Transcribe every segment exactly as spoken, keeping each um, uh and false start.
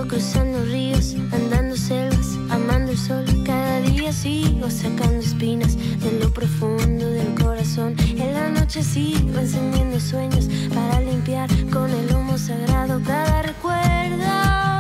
Sigo cruzando ríos, andando selvas, amando el sol. Cada día sigo sacando espinas de lo profundo del corazón. En la noche sigo encendiendo sueños para limpiar con el humo sagrado cada recuerdo.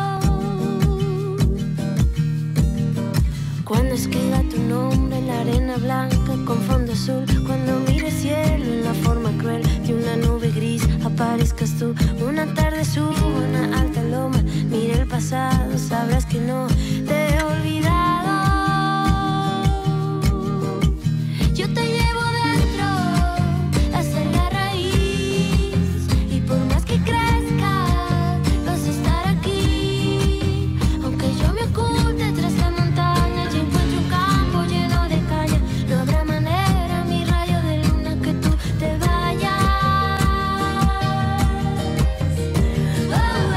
Cuando escriba tu nombre en la arena blanca con fondo azul, cuando mire el cielo en la forma cruel de una nube gris, aparezcas tú. Una tarde subo una alta loma, mire el pasado, sabrás que no te he olvidado. Yo te llevo dentro hasta la raíz, y por más que crezca vas a estar aquí. Aunque yo me oculte tras la montaña y encuentre un campo lleno de caña, no habrá manera, mi rayo de luna, que tú te vayas. Oh, oh,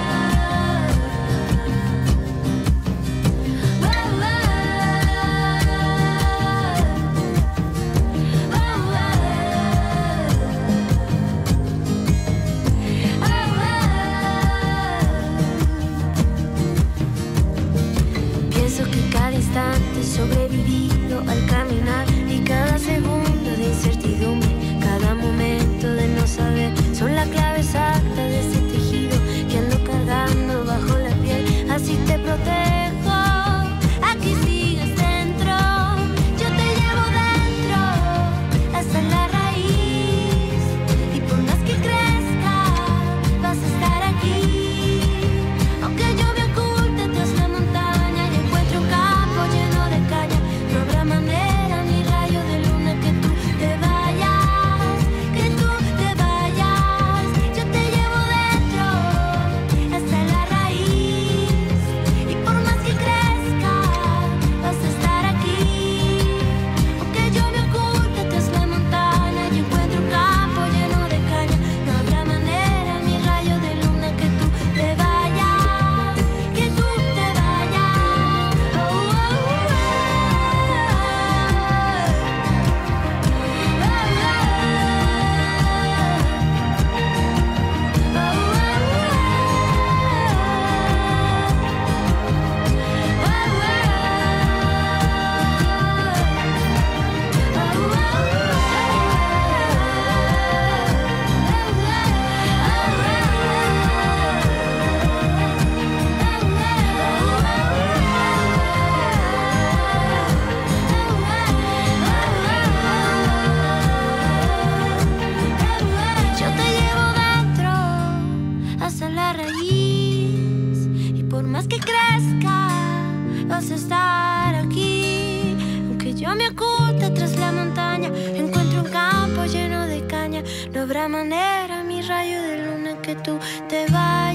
pienso que cada instante sobrevivido al caminar, y cada segundo de incertidumbre, cada momento de no saber, son la clave exacta de ese tejido que ando cargando bajo la piel. Así te protejo, aquí sigues dentro. Yo te llevo dentro hasta la raíz, y por más que crezca vas a estar aquí. Aunque yo me oculte tras la montaña y encuentre un campo lleno de caña, no habrá manera, mi rayo de luna, que tú te vayas, que tú te vayas. Yo te llevo dentro hasta la raíz, y por más que crezca vas a estar aquí. Aunque yo me oculte tras la montaña y encuentre un campo lleno de caña, no habrá manera, mi rayo de luna, que tú te vayas, que tú te vayas. Oh, oh, oh, yo te llevo dentro hasta la raíz, y por más que crezca vas a estar aquí. Aunque yo me oculte tras la montaña, encuentro un campo lleno de caña, no habrá manera, mi rayo de luna, que tú te vayas.